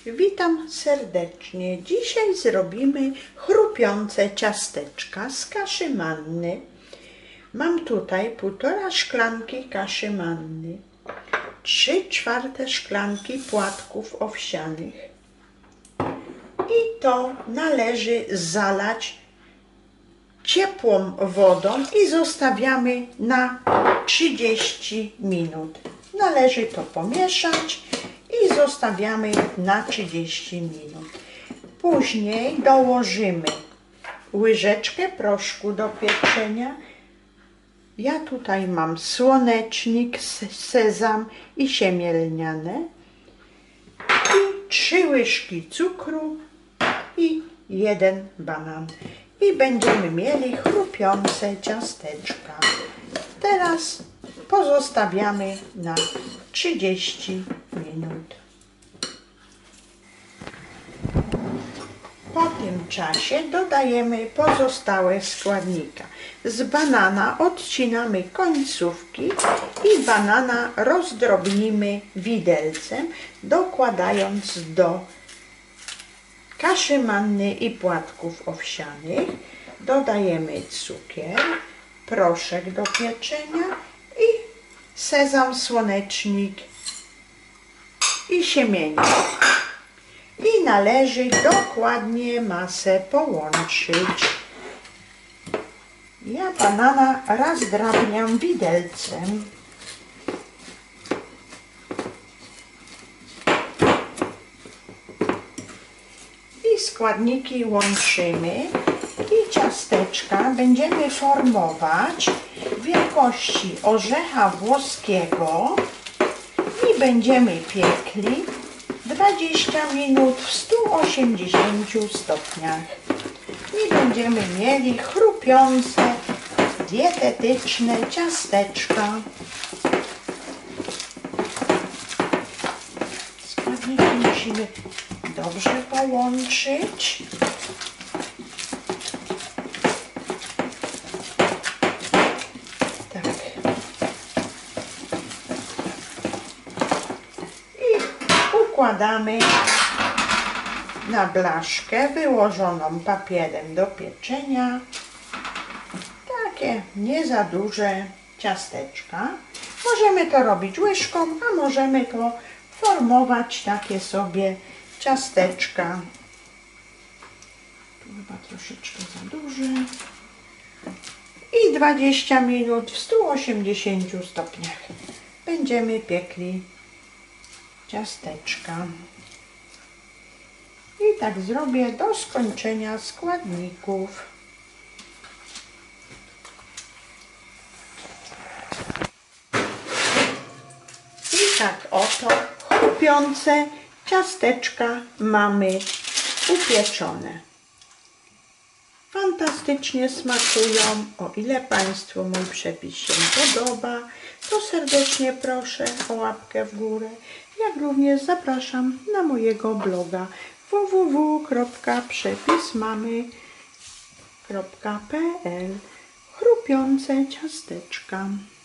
Witam serdecznie. Dzisiaj zrobimy chrupiące ciasteczka z kaszy manny. Mam tutaj 1,5 szklanki kaszy manny, 3/4 szklanki płatków owsianych i to należy zalać ciepłą wodą i zostawiamy na 30 minut. Należy to pomieszać i zostawiamy na 30 minut. Później dołożymy łyżeczkę proszku do pieczenia. Ja tutaj mam słonecznik, sezam i siemię lniane i 3 łyżki cukru i 1 banan. I będziemy mieli chrupiące ciasteczka. Teraz pozostawiamy na 30 minut. Po tym czasie dodajemy pozostałe składniki. Z banana odcinamy końcówki i banana rozdrobnimy widelcem, dokładając do kaszy manny i płatków owsianych. Dodajemy cukier, proszek do pieczenia i sezam, słonecznik i siemienie. I należy dokładnie masę połączyć. Ja banana rozdrabniam widelcem. I składniki łączymy i ciasteczka będziemy formować wielkości orzecha włoskiego i będziemy piekli 20 minut w 180 stopniach. I będziemy mieli chrupiące, dietetyczne ciasteczka. Składniki musimy dobrze połączyć. Tak. I układamy na blaszkę wyłożoną papierem do pieczenia. Takie nie za duże ciasteczka. Możemy to robić łyżką, a możemy to formować takie sobie ciasteczka. Tu chyba troszeczkę za duże. I 20 minut w 180 stopniach będziemy piekli ciasteczka. I tak zrobię do skończenia składników. I tak oto chrupiące ciasteczka mamy upieczone. Fantastycznie smakują. O ile Państwu mój przepis się podoba, to serdecznie proszę o łapkę w górę. Jak również zapraszam na mojego bloga www.przepismamy.pl. Chrupiące ciasteczka.